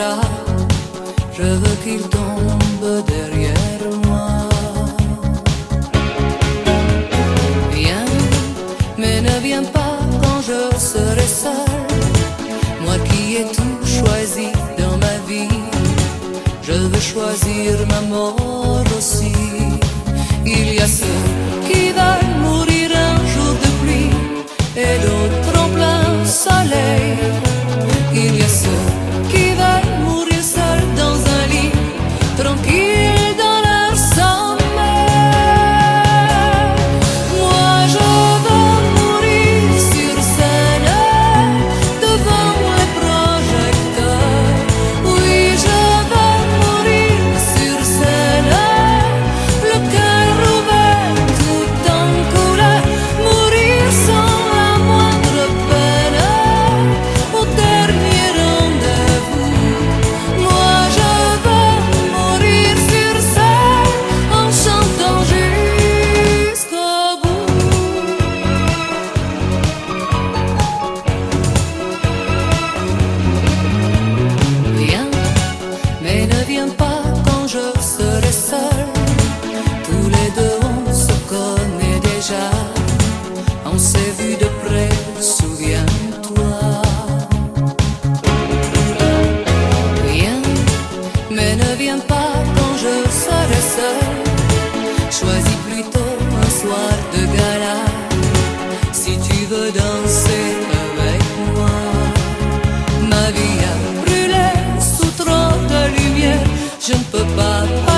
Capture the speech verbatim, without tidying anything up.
bras, je veux qu'il tombe derrière moi. Viens, mais ne viens pas quand je serai seul, moi qui ai tout choisi dans ma vie. Je veux choisir ma mort aussi. Il y a ceux qui veulent mourir un jour de pluie et d'autres en plein soleil. Il y a ceux qui veulent mourir seuls dans un lit, tranquilles dans leur sommeil. Moi je veux mourir sur scène, devant les projecteurs. Oui, je veux mourir sur scène, le cœur ouvert tout en couleur, mourir sans la moindre peine, au dernier rendez-vous. Moi je veux mourir sur scène, en chantant jusqu'au bout. Viens, mais ne viens pas quand je serai seul. Tous les deux on se connaît déjà, on s'est vu de près, souviens-toi. Viens, mais ne viens pas quand je serai seul. Choisis plutôt un soir de gala, si tu veux danser avec moi. Ma vie a brûlé sous trop de lumière, je ne peux pas